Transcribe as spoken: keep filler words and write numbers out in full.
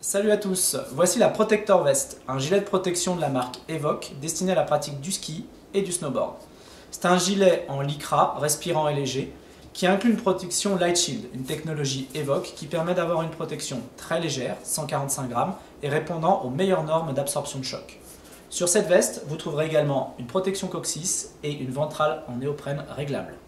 Salut à tous, voici la Protector Vest, un gilet de protection de la marque Evoque destiné à la pratique du ski et du snowboard. C'est un gilet en lycra, respirant et léger, qui inclut une protection Light Shield, une technologie Evoque qui permet d'avoir une protection très légère, cent quarante-cinq grammes, et répondant aux meilleures normes d'absorption de choc. Sur cette veste, vous trouverez également une protection coccyx et une ventrale en néoprène réglable.